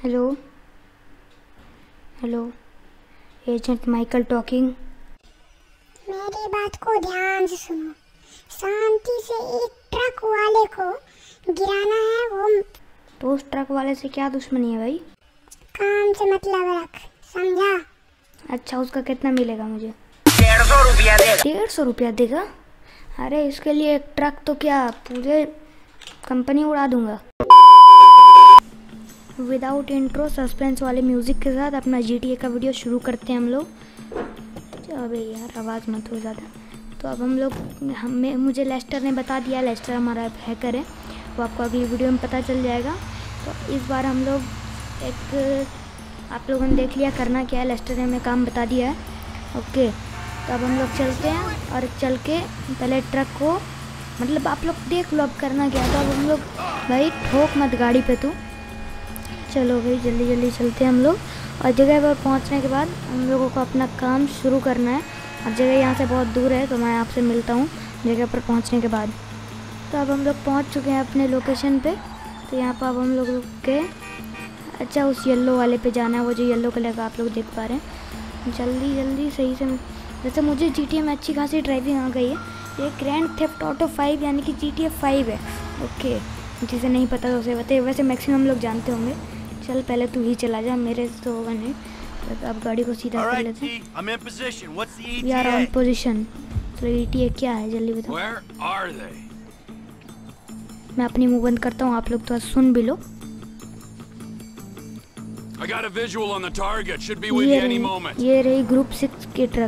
Hello hello, agent Michael talking. मेरी बात को ध्यान से सुनो। शांति से एक ट्रक वाले को गिराना है। वो तो उस ट्रक वाले से क्या दुश्मनी है भाई? काम से मतलब रख, समझा? अच्छा, उसका कितना मिलेगा मुझे? 150 रुपया देगा। 150 रुपया देगा? अरे इसके लिए एक ट्रक तो क्या पूरे कंपनी उड़ा दूंगा। विदाउट इंट्रो सस्पेंस वाले म्यूज़िक के साथ अपना GTA का वीडियो शुरू करते हैं हम लोग। अबे यार आवाज़ मत हो ज़्यादा। तो अब हम लोग मुझे लेस्टर ने बता दिया, लेस्टर हमारा हैकर है, वो आपको अगली वीडियो में पता चल जाएगा। तो इस बार हम लोग आप लोगों ने देख लिया करना क्या है, लेस्टर ने हमें काम बता दिया है। ओके, तो अब हम लोग चलते हैं और चल के पहले ट्रक को, मतलब आप लोग देख लो अब करना क्या है। तो अब हम लोग भाई ठोक मत गाड़ी पे, तो चलो भाई जल्दी जल्दी चलते हैं हम लोग। और जगह पर पहुंचने के बाद हम लोगों को अपना काम शुरू करना है। और जगह यहाँ से बहुत दूर है, तो मैं आपसे मिलता हूँ जगह पर पहुंचने के बाद। तो अब हम लोग पहुंच चुके हैं अपने लोकेशन पे। तो यहाँ पर अब हम लोग रुक के, अच्छा उस येलो वाले पे जाना है, वो जो येलो कलर का आप लोग देख पा रहे हैं। जल्दी जल्दी सही से, वैसे मुझे GTA में अच्छी खासी ड्राइविंग आ गई है। ये ग्रैंड थेफ्ट ऑटो 5 यानी कि GTA 5 है। ओके, जिसे नहीं पता तो उसे बताइए, वैसे मैक्सिमम लोग जानते होंगे। चल पहले तू ही चला जा, मेरे से तो होगा नहीं। तो अब गाड़ी को सीधा कर लेते हैं। We are on position. तो ETA क्या है जल्दी बताओ। मैं अपनी मुंह बंद करता हूँ, आप लोग तो सुन भी लो। ये रही ग्रुप 6 की ट्रक।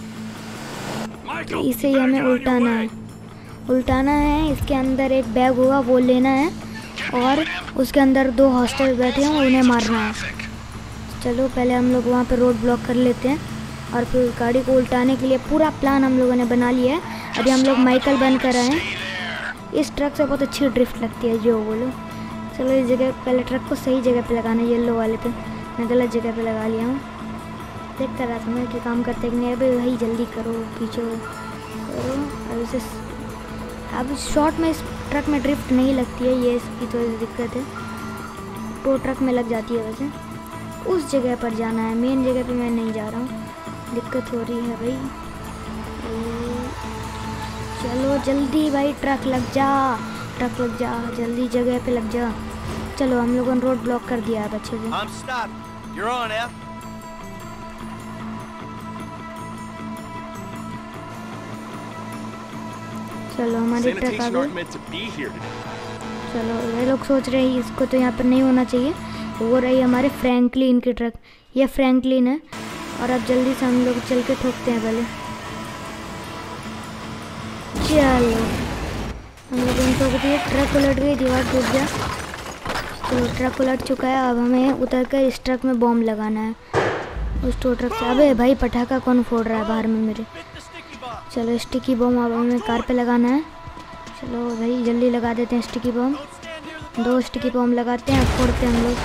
तो इसे ही हमें उल्टाना है। इसके अंदर एक बैग होगा, वो लेना है और उसके अंदर 2 हॉस्टेज बैठे हैं, उन्हें मारना है। चलो पहले हम लोग वहाँ पे रोड ब्लॉक कर लेते हैं और फिर गाड़ी को उल्टाने के लिए पूरा प्लान हम लोगों ने बना लिया है। अभी हम लोग माइकल बन कर आए हैं। इस ट्रक से बहुत अच्छी ड्रिफ्ट लगती है जो बोलो। चलो इस जगह पहले ट्रक को सही जगह पे लगाना है, येलो वाले पे। मैं गलत जगह पे लगा लिया हूँ। देख कर रहा था मैं कि काम करते कि नहीं। अभी वही जल्दी करो, पीछे करो। अब इसे अब शॉर्ट में इस ट्रक में ड्रिफ्ट नहीं लगती है, ये इसकी थोड़ी दिक्कत है। तो ट्रक में लग जाती है। वैसे उस जगह पर जाना है, मेन जगह पे मैं नहीं जा रहा हूँ, दिक्कत हो रही है भाई। चलो जल्दी भाई, ट्रक लग जा जल्दी जगह पे लग जा। चलो हम लोगों ने रोड ब्लॉक कर दिया है अच्छे से। चलो हमारी ट्रक आ गई। चलो ये लोग सोच रहे हैं इसको तो यहाँ पर नहीं होना चाहिए। वो रही हमारे फ्रैंकलिन की ट्रक, ये फ्रैंकलिन है। और अब जल्दी से हम लोग चल के ठोकते हैं पहले। चलो हम लोग उनको ठोक दिए, ट्रक उलट गई, दीवार टूट गया। तो ट्रक उलट चुका है। अब हमें उतर कर इस ट्रक में बॉम्ब लगाना है, उस टो ट्रक से। अबे भाई पटाखा कौन फोड़ रहा है बाहर में मेरे? चलो स्टिकी बम अब हमें कार पे लगाना है। चलो भाई जल्दी लगा देते हैं स्टिकी बम। 2 स्टिकी बम लगाते हैं, फोड़ते हैं हम लोग।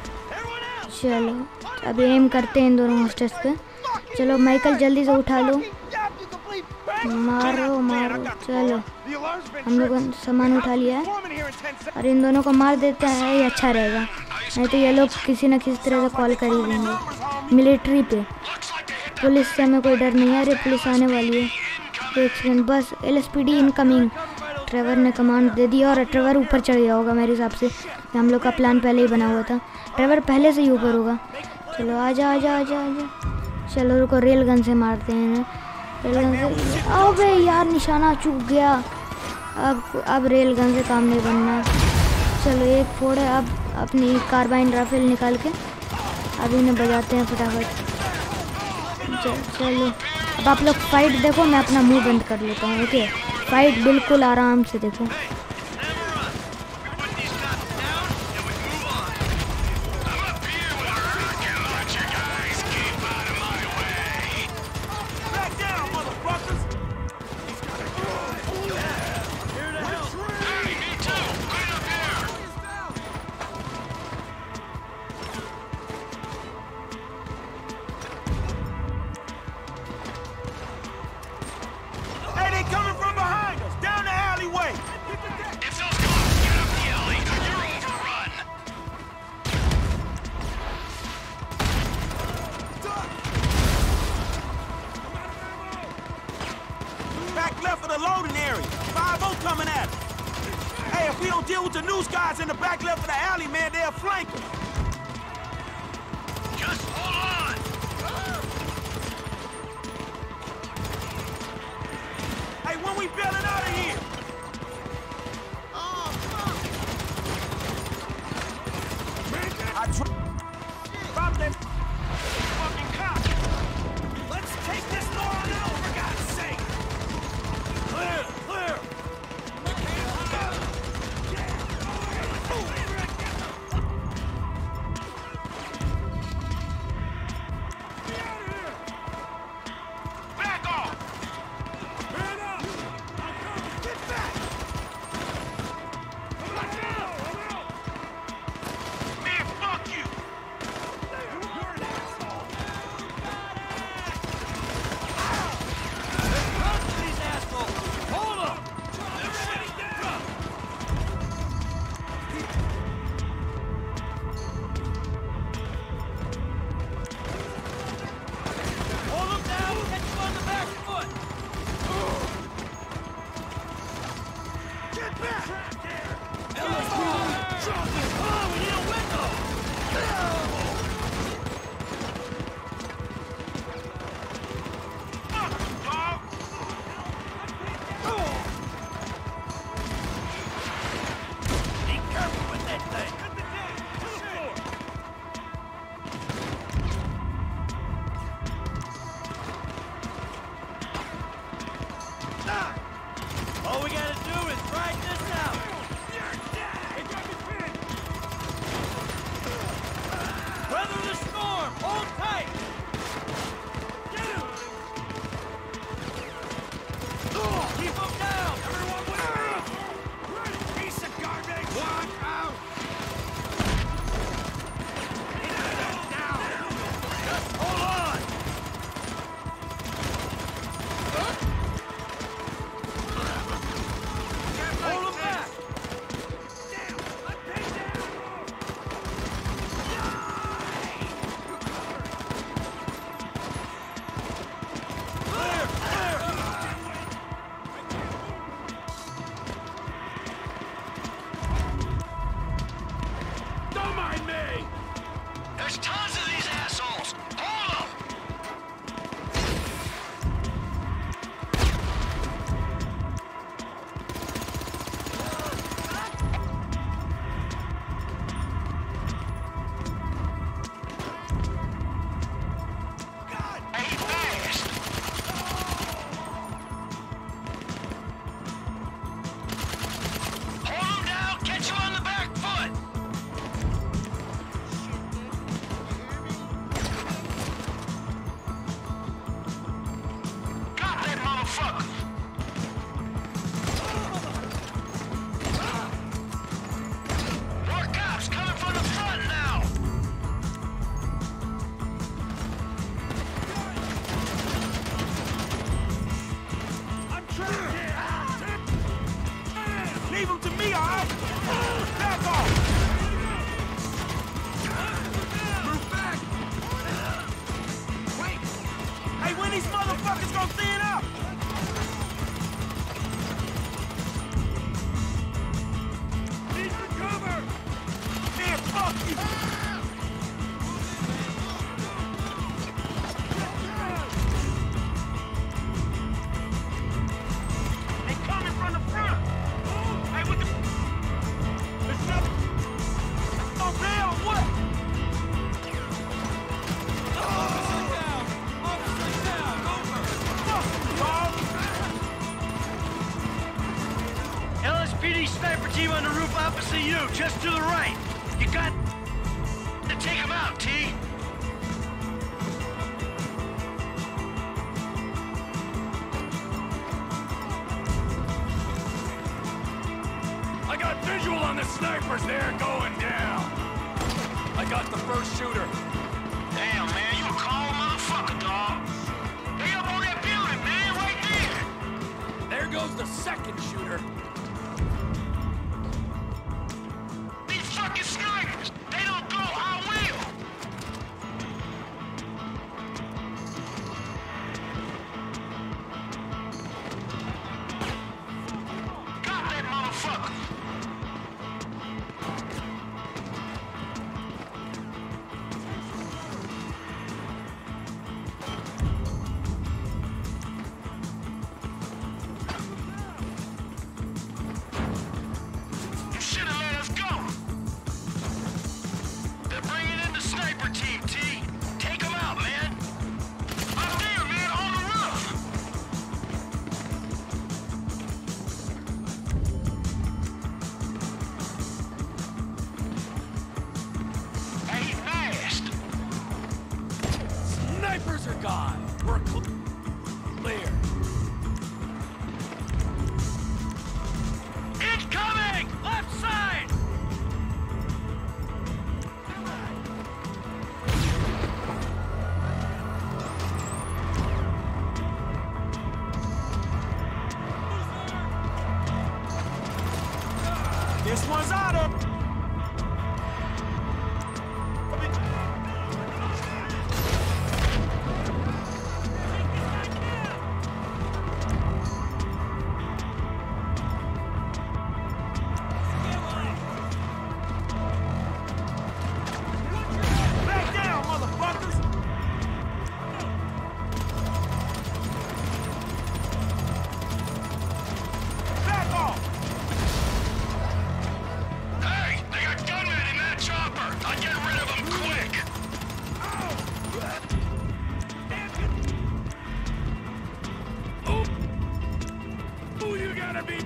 चलो अब एम करते हैं इन दोनों हॉस्टेस पे। चलो माइकल जल्दी से उठा लो, मारो। चलो हम लोग सामान उठा लिया है और इन दोनों को मार देते हैं, ये अच्छा रहेगा। नहीं तो ये लोग किसी न किसी तरह से कॉल कर ही देंगे मिलिट्री पे। पुलिस से हमें कोई डर नहीं है। अरे पुलिस आने वाली है, एक सेकंड बस। LSPD incoming. ट्रेवर ने कमांड दे दिया और ट्रेवर ऊपर चढ़ गया होगा मेरे हिसाब से। हम लोग का प्लान पहले ही बना हुआ था, ट्रेवर पहले से ही ऊपर होगा। चलो आजा। चलो रुको, रेल गन से मारते हैं। रेल गन से, अबे यार निशाना चूक गया। अब रेल गन से काम नहीं बनना। चलो एक फोड़े। अब अपनी कार्बाइन राइफल निकाल के अब इन्हें बजाते हैं फटाफट। चलो अब आप लोग फाइट देखो, मैं अपना मुंह बंद कर लेता हूँ। ओके, फाइट बिल्कुल आराम से देखो। coming at us. Hey, if we don't deal with the news guys in the back left of the alley, man, they'll flank us. Just hold on. Hey, when we bailing out of here? Drop that fucking cop. Let's take this door on out, for God's sake. Clear, clear. Back off. Man up. Get back. Man, fuck you. These assholes. Hold up. Hold them down. Catch them on the back foot. Get back. LSPD. Oh, we need a window. Fuck you, dog. Be careful with that thing. All we gotta do is ride this out. Weather the storm. Hold tight. Get him. Keep him down. Everyone with me. Piece of garbage. Watch out. Now. Just hold on. Hold him back. Clear, clear. Don't mind me. There's tons of these assholes. Hold them. Hey, fast. Hold them down. Catch them on the back foot. Got that motherfucker. More cops coming from the front now. I'm trapped here. Leave him to me, all right? Back off. Move back. Wait. Hey, when these motherfuckers gonna thin up? Need some cover. Man, fuck you. They coming from the front. Hey, what the... It's not... No bail, what? Officer down! Officer down! Over! Fuck you, dog! LSPD sniper team on the roof opposite you, just to the right. You got to take him out, T. I got visual on the snipers. They're going down. I got the first shooter. Damn, man, you a cold motherfucker, dog. They up on that building, man, right there. There goes the second shooter. These fucking snipers, they don't go, I will.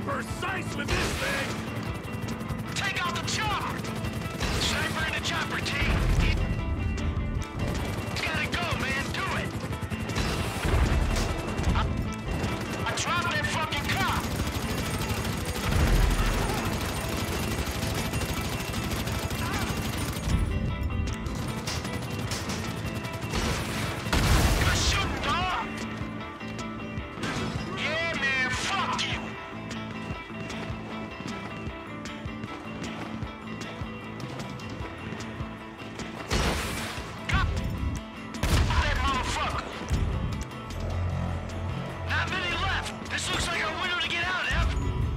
precise with this thing. Take out the chopper. Sniper in the chopper, T. Gotta go, man. Do it. I dropped that fucking cop. Good shooting, dog. Yeah, man. Fuck you. Got that motherfucker. Not many left. This looks like our window to get out, Ev.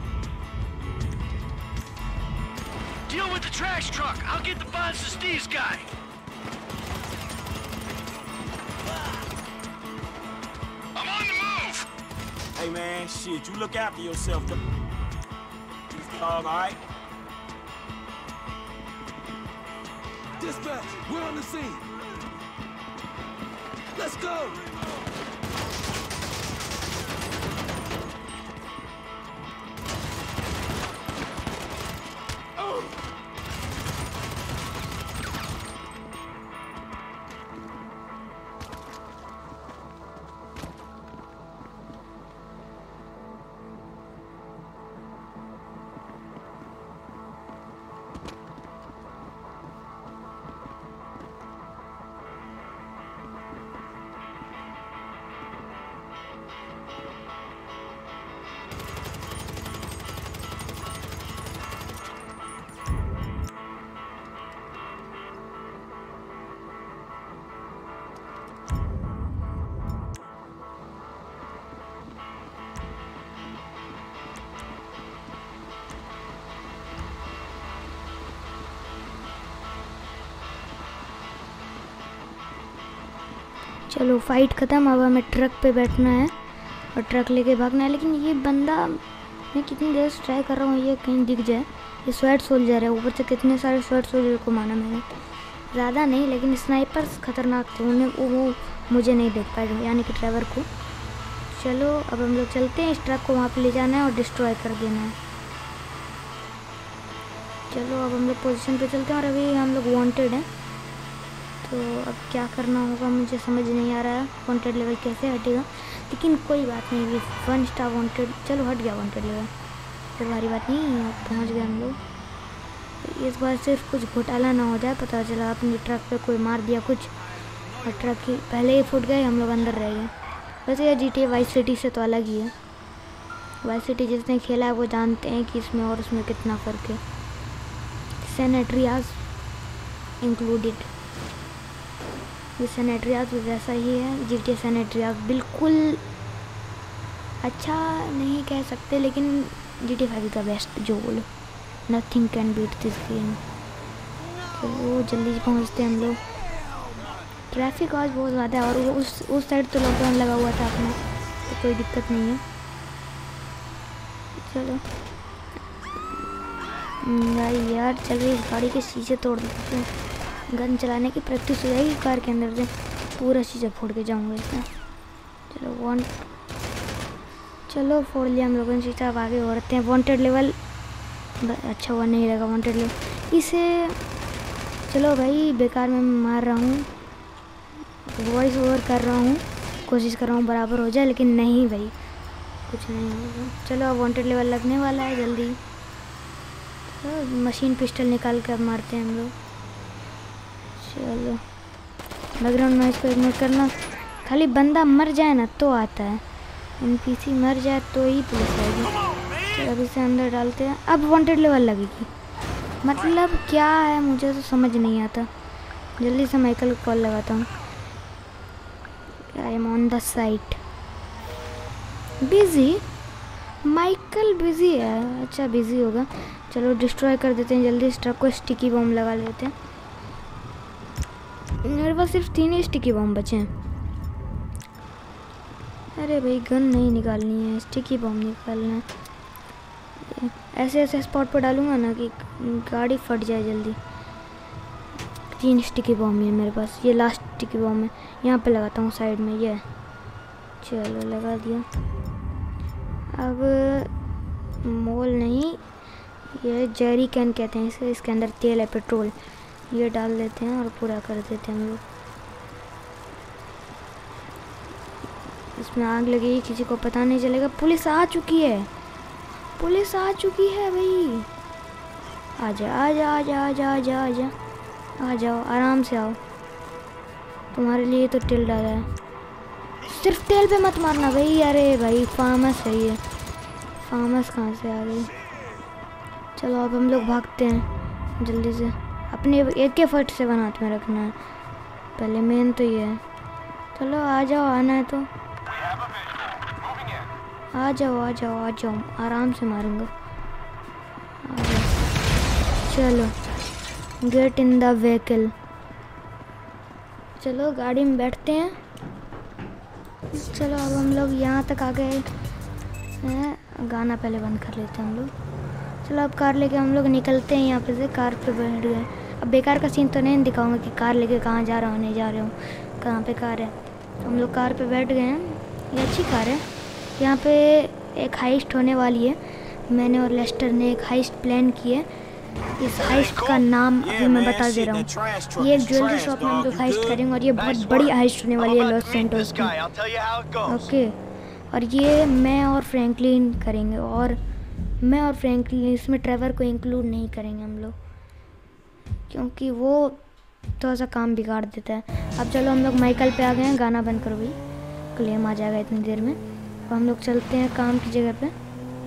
Deal with the trash truck. I'll get the bonds to Steve's guy. I'm on the move. Hey man, shit, you look after yourself. All right? Dispatch, we're on the scene. Let's go. चलो fight ख़त्म। अब हमें truck पे बैठना है और truck लेके भागना है। लेकिन ये बंदा, मैं कितनी देर से ट्राई कर रहा हूँ ये कहीं दिख जाए। ये स्वेट सोल्जर है, ऊपर से कितने सारे स्वेट सोल्जर को मारा मैंने। ज़्यादा नहीं, लेकिन स्नाइपर्स खतरनाक थे। उन्हें वो मुझे नहीं देख पाए, यानी कि ड्राइवर को। चलो अब हम लोग चलते हैं। इस ट्रक को वहाँ पे ले जाना है और डिस्ट्रॉय कर देना है। चलो अब हम लोग पोजीशन पे चलते हैं। और अभी हम लोग वांटेड हैं, तो अब क्या करना होगा मुझे समझ नहीं आ रहा है। वांटेड लेवल कैसे हटेगा, लेकिन कोई बात नहीं। ये 1 स्टार वांटेड, चलो हट गया वांटेड लेवल, तो भारी बात नहीं। अब पहुँच गए हम लोग। तो इस बार सिर्फ कुछ घोटाला ना हो जाए। पता चला अपने ट्रक पे कोई मार दिया कुछ और ट्रक ही पहले ही फूट गए, हम लोग अंदर रह गए। वैसे यह GTA वाइस सिटी से तो अलग ही है। वाइस सिटी जिसने खेला है वो जानते हैं कि इसमें और उसमें कितना फ़र्क है। San Andreas included. ये सैन एंड्रियास भी वैसा ही है। GTA सैन एंड्रियास बिल्कुल अच्छा नहीं कह सकते, लेकिन GTA 5 का बेस्ट जो बोलो। Nothing can beat this game. तो वो जल्दी पहुंचते हैं हम लोग। ट्रैफिक आज बहुत ज़्यादा है और वो उस साइड तो लॉकडाउन लगा हुआ था अपना, तो कोई दिक्कत नहीं है। चलो यार चल रही, इस गाड़ी के शीशे तोड़ देते हैं। गन चलाने की प्रैक्टिस हो जाएगी कार के अंदर से। पूरा शीशा फोड़ के जाऊंगा इसमें। चलो फोड़ लिया हम लोगों ने शीशा। अब आगे बढ़ते हैं। वांटेड लेवल अच्छा हुआ नहीं लगा वांटेड लेवल इसे। चलो भाई बेकार में मार रहा हूँ, वॉइस ओवर कर रहा हूँ, कोशिश कर रहा हूँ बराबर हो जाए, लेकिन नहीं भाई कुछ नहीं होगा। चलो अब वांटेड लेवल लगने वाला है जल्दी। तो मशीन पिस्टल निकाल कर मारते हैं हम लोग। चलो बैकग्राउंड नॉइज़ को इग्नोर करना। खाली बंदा मर जाए ना तो आता है, NPC मर जाए तो ही पुलिस आएगी। चलो अभी से अंदर डालते हैं। अब वांटेड लेवल लगेगी, मतलब क्या है मुझे तो समझ नहीं आता। जल्दी से माइकल को कॉल लगाता हूँ। I am on the site. Busy? Michael busy है? अच्छा बिजी होगा। चलो डिस्ट्रॉय कर देते हैं जल्दी। इस ट्रक को स्टिकी बम लगा लेते हैं। मेरे पास सिर्फ 3 ही स्टिकी बम बचे हैं। अरे भाई गन नहीं निकालनी है, स्टिकी बम निकालना है। ऐसे ऐसे स्पॉट पर डालूंगा ना कि गाड़ी फट जाए जल्दी। 3 स्टिकी बम है मेरे पास। ये लास्ट स्टिकी बम है, यहाँ पे लगाता हूँ साइड में। ये चलो लगा दिया। अब मोल नहीं, ये जेरी कैन कहते हैं इसे। इसके अंदर तेल है, पेट्रोल। ये डाल देते हैं और पूरा कर देते हैं हम लोग। इसमें आग लगेगी, किसी को पता नहीं चलेगा। पुलिस आ चुकी है, पुलिस आ चुकी है भाई। आजा आजा आजा आजा आजा आजा, आ जाओ, आराम से आओ। तुम्हारे लिए तो तेल डाला है, सिर्फ तेल पे मत मारना भाई। अरे भाई फार्मस है ये, फार्मस कहाँ से आ गई। चलो अब हम लोग भागते हैं जल्दी से। अपने AK-47 हाथ में रखना है पहले, मेन तो ये है। चलो आ जाओ, आना है तो आ जाओ आ जाओ आ जाओ, आराम से मारूंगा। आ जाओ। चलो गेट इन द व्हीकल, चलो गाड़ी में बैठते हैं। चलो अब हम लोग यहाँ तक आ गए हैं। गाना पहले बंद कर लेते हैं हम लोग। चलो अब कार लेके हम लोग निकलते हैं यहाँ पे से। कार पे बैठ गए। अब बेकार का सीन तो नहीं दिखाऊंगा कि कार लेके कहाँ जा रहा हूँ, नहीं जा रहा हूँ, कहाँ पे कार है। हम लोग कार पे बैठ गए हैं। ये अच्छी कार है। यहाँ पे एक हाइस्ट होने वाली है। मैंने और लेस्टर ने एक हाइस्ट प्लान की है। इस हाइस्ट का नाम अभी मैं बता दे रहा हूँ। ये एक ज्वेलरी शॉप में हम लोग हाइस्ट करेंगे और ये बहुत बड़ी हाइस्ट होने वाली है लॉस सैंटोस की। ओके, और ये मैं और फ्रैंकलिन करेंगे, और मैं और फ्रैंकलिन, इसमें ट्रेवर को इंक्लूड नहीं करेंगे हम लोग, क्योंकि वो थोड़ा सा काम बिगाड़ देता है। अब चलो हम लोग माइकल पे आ गए हैं। गाना बंद करो भाई, क्लेम आ जाएगा इतनी देर में। अब हम लोग चलते हैं काम की जगह पे।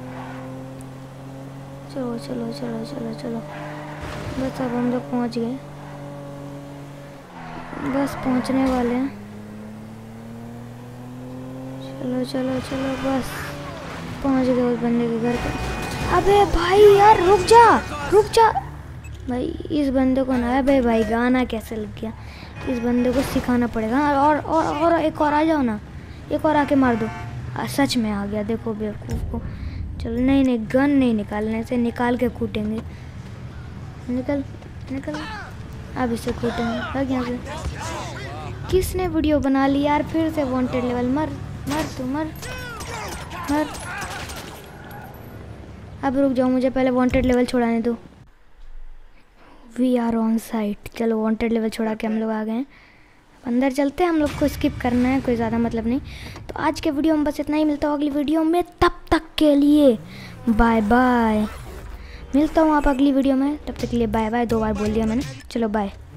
चलो चलो चलो चलो चलो, बस अब हम लोग पहुंच गए, बस पहुंचने वाले हैं। चलो चलो चलो, बस पहुंच गए उस बंदे के घर पे। अबे भाई यार रुक जा, रुक जा भाई। इस बंदे को ना, अबे भाई गाना कैसे लग गया। इस बंदे को सिखाना पड़ेगा। और एक और आ जाओ ना, एक और आके मार दो। सच में आ गया, देखो बेवकूफ़ को। चलो नहीं नहीं, गन नहीं निकालने से, निकाल के कूटेंगे। निकल निकल, अब इसे कूटेंगे। भाग यहाँ से। किसने वीडियो बना ली यार फिर से वांटेड लेवल। मर मर तू, मर मर। अब रुक जाओ, मुझे पहले वांटेड लेवल छुड़ाने दो। We are on site. चलो वांटेड लेवल छोड़ा के हम लोग आ गए हैं। अंदर चलते हैं, हम लोग को स्किप करना है, कोई ज़्यादा मतलब नहीं। तो आज के वीडियो में बस इतना ही। मिलता हूँ अगली वीडियो में, तब तक के लिए बाय बाय। मिलता हूँ आप अगली वीडियो में, तब तक के लिए बाय बाय। 2 बार बोल दिया मैंने, चलो बाय।